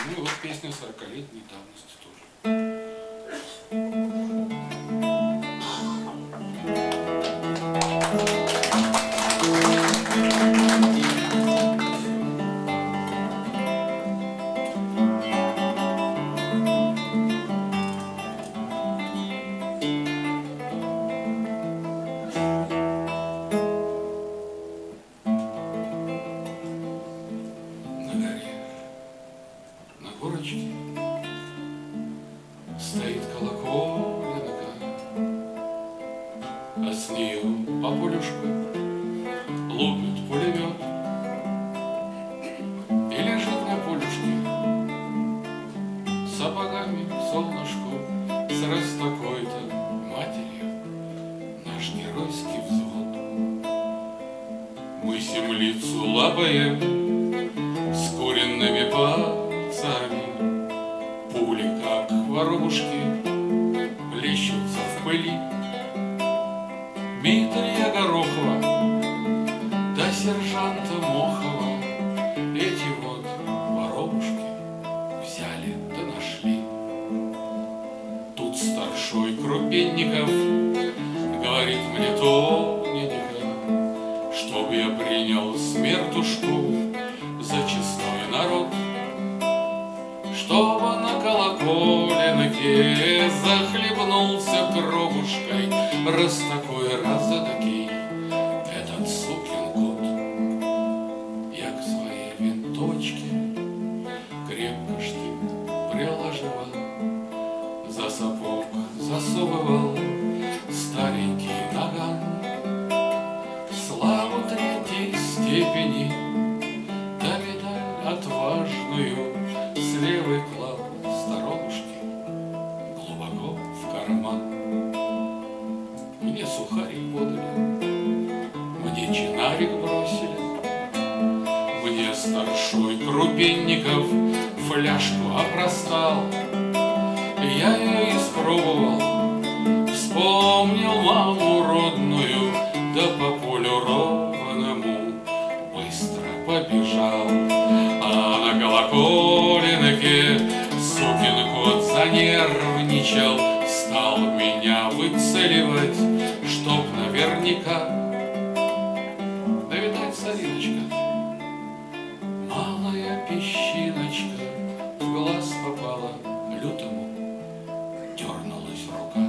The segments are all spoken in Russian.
Ну и вот песня 40-летней давности тоже. Стоит колоколенка, а с нее по полюшку лупит пулемет. И лежит на полюшке сапогами солнышку с раз такой-то матерью наш геройский взвод. Мы землицу лапаем с куренными пальцами, пули, как воробушки, плещутся в пыли. Дмитрия Горохова до сержанта Мохова эти вот воробушки взяли да нашли. Тут старшой Крупенников говорит мне тоненько, чтоб я принял смертушку за честной народ, чтобы на колоколенке захлебнулся кровушкой раз такой, раз такой этот сукин кот. Я к своей винтовочке крепко штык приложивал, за сапог засовывал старенький наган. Славу третьей степени да медаль отважную с левой клав сторонушки глубоко в карман. Мне сухарик подали, мне чинарик бросили, мне старшой Крупенников фляжку опростал. Я ее испробовал, вспомнил маму родную, да по полю ровному быстро побежал. А на колоколенке сукин кот занервничал, стал меня выцеливать, чтоб наверняка. Да, видать, сориночка, малая песчиночка в глаз попала лютому, дернулась рука.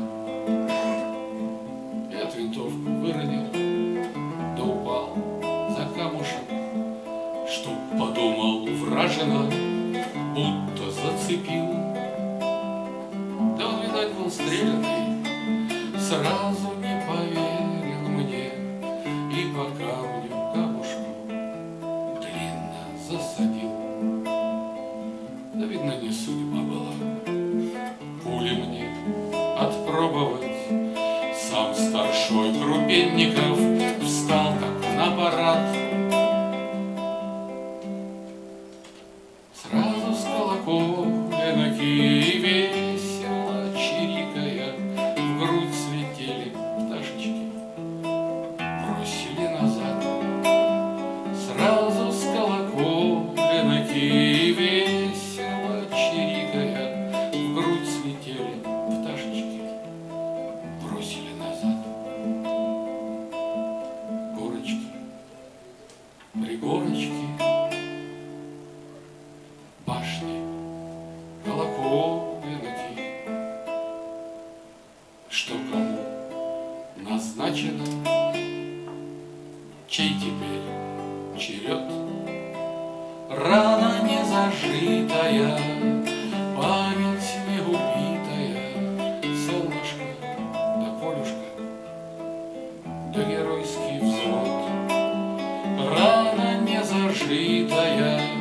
Я винтовку выронил, да упал за камушек, чтоб подумал вражина, будто зацепил. Да он, видать, был стрелянный, сразу не поверил мне и по камню камушку длинно засадил. Да, видно, не судьба была пули мне отпробовать. Сам старшой Крупенников встал как на парад. Сразу с колоколенки и весело чирикая в грудь слетели пташечки, бросили назад. Сразу с колоколенки и весело чирикая в грудь слетели пташечки, бросили назад. Горочки, пригорочки, башни, колоколенки, что кому назначено, чей теперь черед. Рана не зажитая, память не убитая, солнышко да полюшка да геройский взвод. Рана не зажитая,